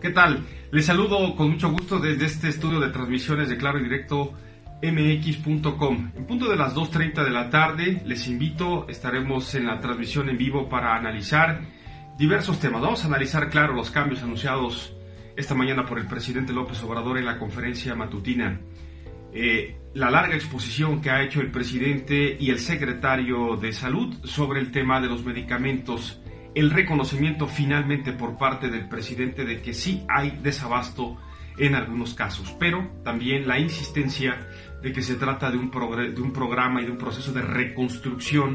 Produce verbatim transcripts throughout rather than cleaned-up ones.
¿Qué tal? Les saludo con mucho gusto desde este estudio de transmisiones de Claro y Directo M X punto com. En punto de las dos treinta de la tarde, les invito, estaremos en la transmisión en vivo para analizar diversos temas. Vamos a analizar, claro, los cambios anunciados esta mañana por el presidente López Obrador en la conferencia matutina. Eh, la larga exposición que ha hecho el presidente y el secretario de Salud sobre el tema de los medicamentos, el reconocimiento finalmente por parte del presidente de que sí hay desabasto en algunos casos, pero también la insistencia de que se trata de un, progr- de un programa y de un proceso de reconstrucción,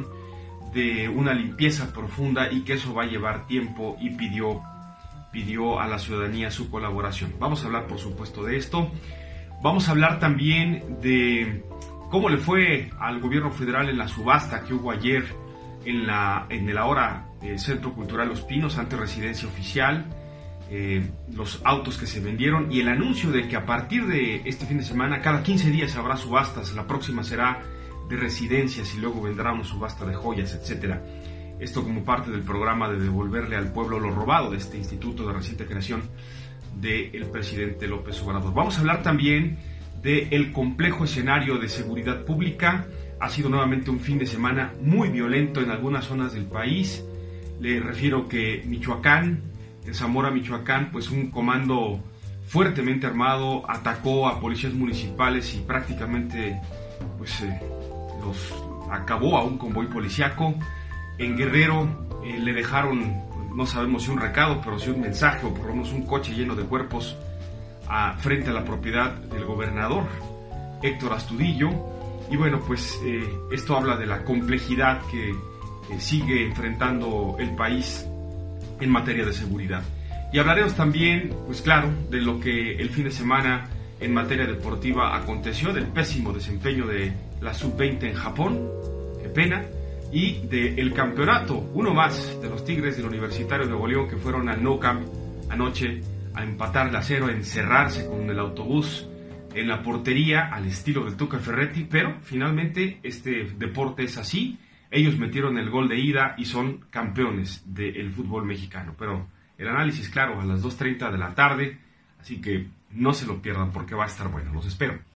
de una limpieza profunda y que eso va a llevar tiempo, y pidió, pidió a la ciudadanía su colaboración. Vamos a hablar, por supuesto, de esto. Vamos a hablar también de cómo le fue al gobierno federal en la subasta que hubo ayer en, la, en el ahora eh, Centro Cultural Los Pinos, ante residencia oficial, eh, los autos que se vendieron y el anuncio de que a partir de este fin de semana, cada quince días habrá subastas. La próxima será de residencias y luego vendrá una subasta de joyas, etcétera. Esto como parte del programa de devolverle al pueblo lo robado de este instituto de reciente creación del presidente López Obrador. Vamos a hablar también del complejo escenario de seguridad pública. Ha sido nuevamente un fin de semana muy violento en algunas zonas del país. Le refiero que Michoacán, en Zamora, Michoacán, pues un comando fuertemente armado atacó a policías municipales y prácticamente pues eh, los acabó a un convoy policíaco. En Guerrero eh, le dejaron, no sabemos si un recado, pero sí un mensaje, o por lo menos un coche lleno de cuerpos a, frente a la propiedad del gobernador Héctor Astudillo. Y bueno, pues eh, esto habla de la complejidad que eh, sigue enfrentando el país en materia de seguridad. Y hablaremos también, pues claro, de lo que el fin de semana en materia deportiva aconteció, del pésimo desempeño de la sub veinte en Japón, qué pena, y del campeonato, uno más, de los Tigres del Universitario de Nuevo León, que fueron al Nou Camp anoche a empatar a cero, a encerrarse con el autobús en la portería al estilo del Tuca Ferretti, pero finalmente este deporte es así. Ellos metieron el gol de ida y son campeones del fútbol mexicano. Pero el análisis, claro, a las dos treinta de la tarde, así que no se lo pierdan porque va a estar bueno. Los espero.